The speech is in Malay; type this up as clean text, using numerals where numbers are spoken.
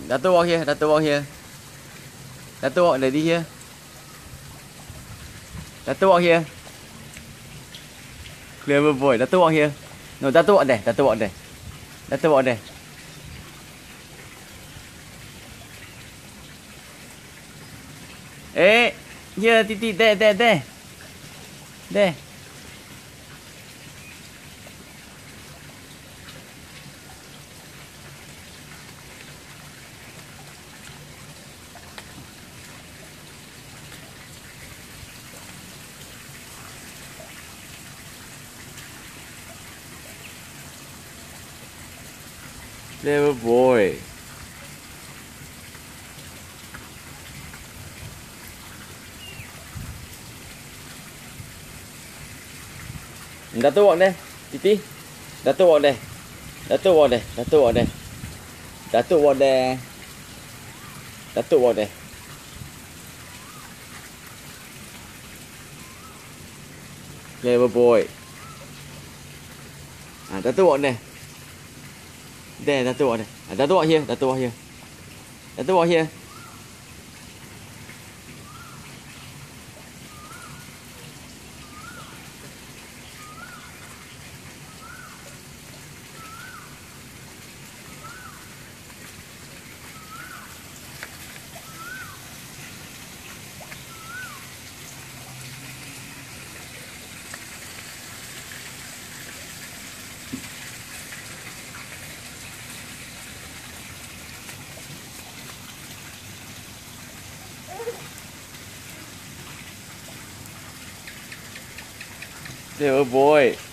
Dato walk here. Dato walk here. Dato walk lady here. Dato walk here. Clever boy. Dato walk here. No, Dato walk there. Dato walk there. Dato walk there. Here, Titi. There. There. Clever boy. Dato walk there, Titi. Dato walk there. Dato walk there. Dato walk there. Dato walk there. Dato walk there. Clever boy. Dato walk there. There, Dato walk there. Dato walk here. Dato walk here. Dato walk here. Clever boy.